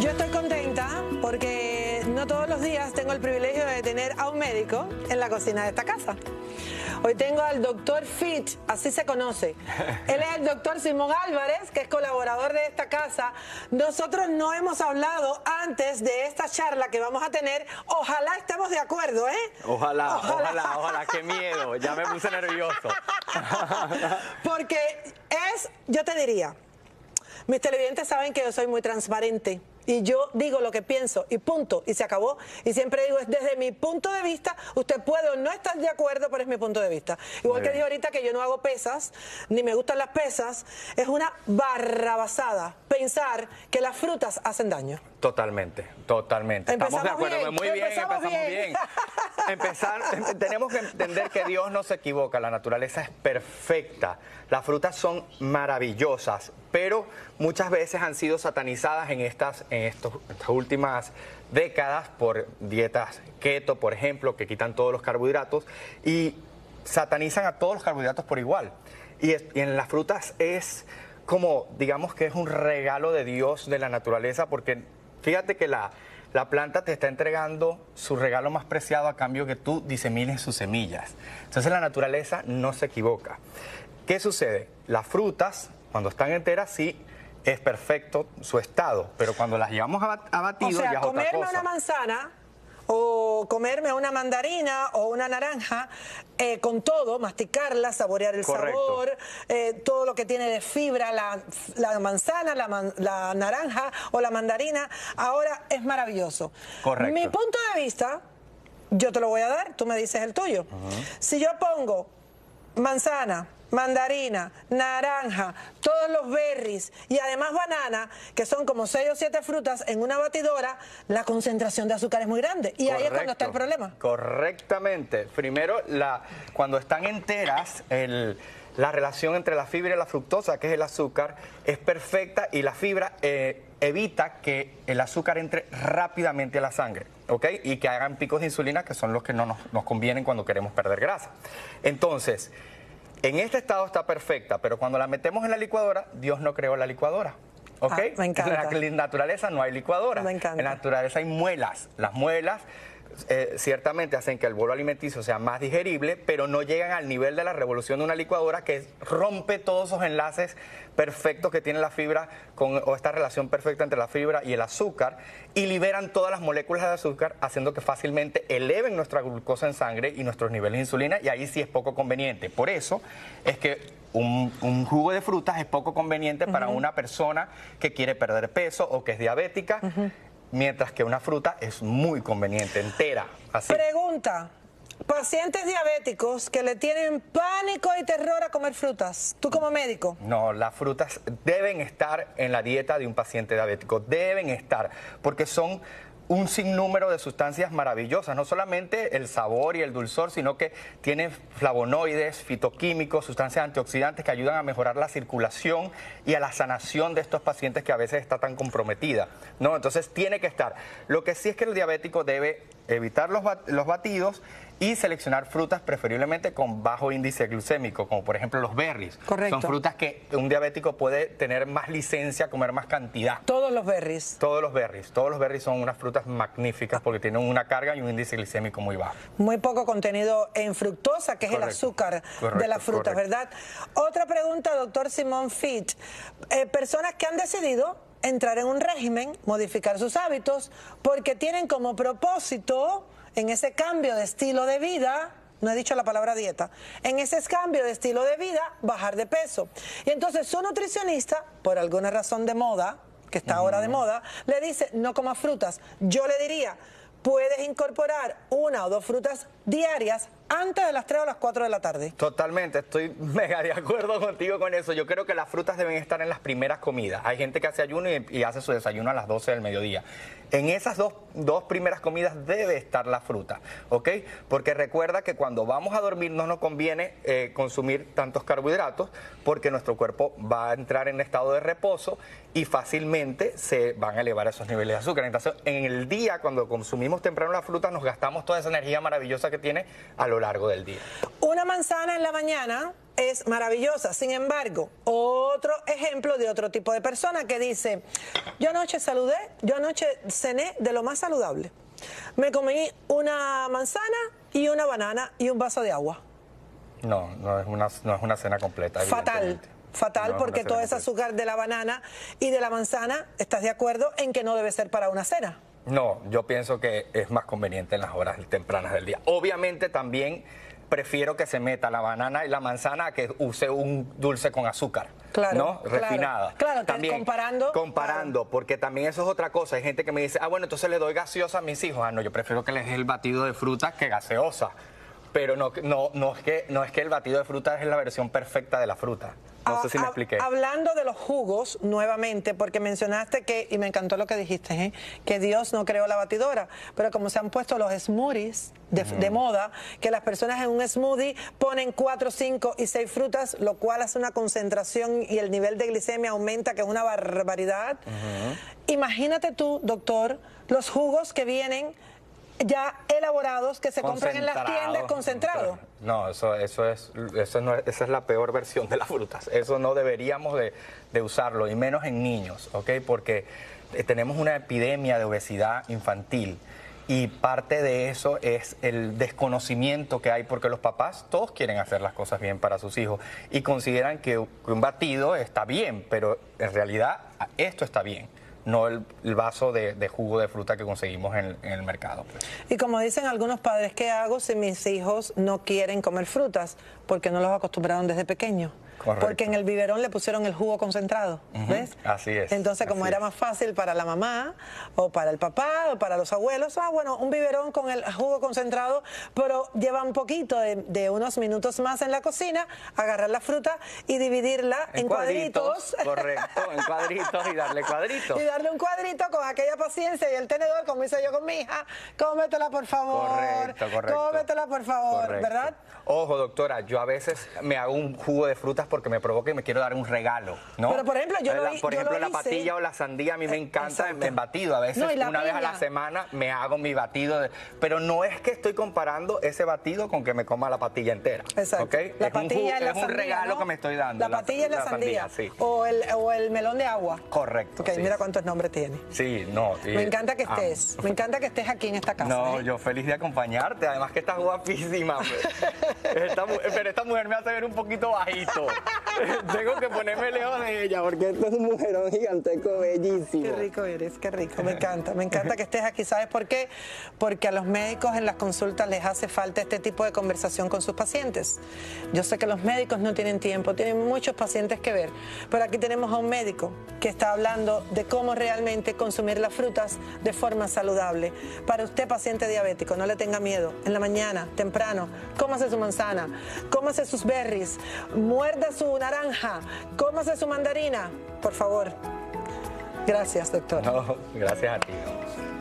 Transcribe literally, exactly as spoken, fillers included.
Yo estoy contenta porque no todos los días tengo el privilegio de tener a un médico en la cocina de esta casa. Hoy tengo al doctor Fit, así se conoce. Él es el doctor Simón Álvarez, que es colaborador de esta casa. Nosotros no hemos hablado antes de esta charla que vamos a tener. Ojalá estemos de acuerdo, ¿eh? Ojalá, ojalá, ojalá, ojalá. Qué miedo, ya me puse nervioso. Porque es, yo te diría, mis televidentes saben que yo soy muy transparente. Y yo digo lo que pienso y punto, y se acabó. Y siempre digo, es desde mi punto de vista, usted puede o no estar de acuerdo, pero es mi punto de vista. Igual que dije ahorita que yo no hago pesas, ni me gustan las pesas, es una barrabasada pensar que las frutas hacen daño. Totalmente, totalmente. Empezamos Estamos de acuerdo, bien, muy bien, empezamos empezamos bien. bien. Empezar, tenemos que entender que Dios no se equivoca, la naturaleza es perfecta, las frutas son maravillosas, pero muchas veces han sido satanizadas en estas, en estos, estas últimas décadas por dietas keto, por ejemplo, que quitan todos los carbohidratos y satanizan a todos los carbohidratos por igual. Y, es, y en las frutas es como, digamos que es un regalo de Dios, de la naturaleza, porque fíjate que la, la planta te está entregando su regalo más preciado a cambio que tú disemines sus semillas. Entonces la naturaleza no se equivoca. ¿Qué sucede? Las frutas, cuando están enteras, sí es perfecto su estado, pero cuando las llevamos a, a batido, o sea, ya es otra cosa. comerme una manzana o comerme una mandarina o una naranja, eh, con todo, masticarla, saborear el Correcto. sabor, eh, todo lo que tiene de fibra, la, la manzana, la, man, la naranja o la mandarina, ahora es maravilloso. Correcto. Mi punto de vista, yo te lo voy a dar, tú me dices el tuyo. Uh-huh. Si yo pongo manzana, mandarina, naranja, todos los berries y además banana, que son como seis o siete frutas en una batidora, la concentración de azúcar es muy grande. Y Correcto. Ahí es cuando está el problema. Correctamente. Primero, la, cuando están enteras, el, la relación entre la fibra y la fructosa, que es el azúcar, es perfecta y la fibra eh, evita que el azúcar entre rápidamente a la sangre, ¿ok? Y que hagan picos de insulina, que son los que no nos, nos convienen cuando queremos perder grasa. Entonces, en este estado está perfecta, pero cuando la metemos en la licuadora, Dios no creó la licuadora. ¿Ok? Ah, me encanta. En la naturaleza no hay licuadora. Me encanta. En la naturaleza hay muelas. Las muelas eh, ciertamente hacen que el bolo alimenticio sea más digerible, pero no llegan al nivel de la revolución de una licuadora que rompe todos esos enlaces perfectos que tiene la fibra con, o esta relación perfecta entre la fibra y el azúcar, y liberan todas las moléculas de azúcar, haciendo que fácilmente eleven nuestra glucosa en sangre y nuestros niveles de insulina, y ahí sí es poco conveniente. Por eso es que un, un jugo de frutas es poco conveniente uh-huh. para una persona que quiere perder peso o que es diabética, uh-huh. mientras que una fruta es muy conveniente, entera. Así. Pregunta. Pacientes diabéticos que le tienen pánico y terror a comer frutas, tú como médico. No, las frutas deben estar en la dieta de un paciente diabético, deben estar, porque son un sinnúmero de sustancias maravillosas, no solamente el sabor y el dulzor, sino que tienen flavonoides, fitoquímicos, sustancias antioxidantes que ayudan a mejorar la circulación y a la sanación de estos pacientes que a veces está tan comprometida, ¿no? Entonces tiene que estar. Lo que sí es que el diabético debe evitar los, bat los batidos y seleccionar frutas preferiblemente con bajo índice glucémico, como por ejemplo los berries. Correcto. Son frutas que un diabético puede tener más licencia, comer más cantidad. Todos los berries. Todos los berries. Todos los berries son unas frutas magníficas porque tienen una carga y un índice glicémico muy bajo. Muy poco contenido en fructosa, que es correcto, el azúcar correcto, de las frutas, correcto. ¿Verdad? Otra pregunta, doctor Simón Fit. Eh, personas que han decidido entrar en un régimen, modificar sus hábitos, porque tienen como propósito, en ese cambio de estilo de vida, no he dicho la palabra dieta, en ese cambio de estilo de vida, bajar de peso. Y entonces su nutricionista, por alguna razón de moda, que está uh-huh. ahora de moda, le dice, no comas frutas. Yo le diría, puedes incorporar una o dos frutas diarias antes de las tres o las cuatro de la tarde. Totalmente, estoy mega de acuerdo contigo con eso. Yo creo que las frutas deben estar en las primeras comidas. Hay gente que hace ayuno y, y hace su desayuno a las doce del mediodía. En esas dos, dos primeras comidas debe estar la fruta, ¿ok? Porque recuerda que cuando vamos a dormir no nos conviene eh, consumir tantos carbohidratos porque nuestro cuerpo va a entrar en estado de reposo y fácilmente se van a elevar esos niveles de azúcar. Entonces, en el día, cuando consumimos temprano la fruta, nos gastamos toda esa energía maravillosa que tiene al lo largo del día. Una manzana en la mañana es maravillosa. Sin embargo, otro ejemplo de otro tipo de persona que dice, yo anoche saludé, yo anoche cené de lo más saludable. Me comí una manzana y una banana y un vaso de agua. No, no es una, no es una cena completa. Fatal, fatal, no porque todo ese azúcar de la banana y de la manzana, ¿estás de acuerdo en que no debe ser para una cena? No, yo pienso que es más conveniente en las horas tempranas del día. Obviamente también prefiero que se meta la banana y la manzana a que use un dulce con azúcar, claro, ¿no? Claro, refinada. Claro, también comparando. Comparando, claro. Porque también eso es otra cosa. Hay gente que me dice, ah, bueno, entonces le doy gaseosa a mis hijos. Ah, no, yo prefiero que les dé el batido de fruta que gaseosa. Pero no, no, no, es que, no es que el batido de fruta es la versión perfecta de la fruta. No sé si me expliqué. Hablando de los jugos, nuevamente, porque mencionaste que, y me encantó lo que dijiste, ¿eh? que Dios no creó la batidora, pero como se han puesto los smoothies de, mm. de moda, que las personas en un smoothie ponen cuatro, cinco y seis frutas, lo cual hace una concentración y el nivel de glicemia aumenta, que es una barbaridad. Uh-huh. Imagínate tú, doctor, los jugos que vienen ya elaborados, que se compran en las tiendas concentrados. No, eso, eso es, eso no es, esa es la peor versión de las frutas. Eso no deberíamos de, de usarlo, y menos en niños, ¿ok? Porque tenemos una epidemia de obesidad infantil. Y parte de eso es el desconocimiento que hay, porque los papás todos quieren hacer las cosas bien para sus hijos y consideran que un batido está bien, pero en realidad esto está bien. No el, el vaso de, de jugo de fruta que conseguimos en, en el mercado. Pues. Y como dicen algunos padres, ¿qué hago si mis hijos no quieren comer frutas? Porque no los acostumbraron desde pequeños. Correcto. Porque en el biberón le pusieron el jugo concentrado, uh-huh. ¿ves? Así es. Entonces, como así era es. más fácil para la mamá, o para el papá, o para los abuelos, ah, bueno, un biberón con el jugo concentrado, pero lleva un poquito de, de unos minutos más en la cocina, agarrar la fruta y dividirla en, en cuadritos. cuadritos. Correcto, en cuadritos y darle cuadritos. Y darle un cuadrito con aquella paciencia y el tenedor, como hice yo con mi hija, cómetela por favor. Correcto, correcto. Cómetela por favor, correcto. ¿Verdad? Ojo, doctora, yo a veces me hago un jugo de frutas porque me provoca y me quiero dar un regalo, ¿no? Pero por ejemplo, yo lo, Por yo ejemplo, lo la patilla o la sandía a mí me encanta en, en batido. A veces no, una piña. vez a la semana me hago mi batido. De, pero no es que estoy comparando ese batido con que me coma la patilla entera. Exacto. ¿Okay? La es patilla un, la es un sandía, regalo ¿no? que me estoy dando. La patilla y la, la sandía. sandía sí. o, el, o el melón de agua. Correcto. Ok, sí. Mira cuántos nombres tiene. Sí, no. Y, me encanta que estés. Ah. Me encanta que estés aquí en esta casa. No, ¿eh? yo feliz de acompañarte. Además que estás guapísima. esta, pero esta mujer me hace ver un poquito bajito. Tengo que ponerme lejos de ella porque esto es un mujerón gigantesco bellísimo. Qué rico eres, qué rico. Me encanta. Me encanta que estés aquí. ¿Sabes por qué? Porque a los médicos en las consultas les hace falta este tipo de conversación con sus pacientes. Yo sé que los médicos no tienen tiempo, tienen muchos pacientes que ver, pero aquí tenemos a un médico que está hablando de cómo realmente consumir las frutas de forma saludable. Para usted, paciente diabético, no le tenga miedo. En la mañana, temprano, cómase su manzana, cómase sus berries, muerda su naranja, cómase su mandarina, por favor. Gracias, doctor. No, gracias a ti.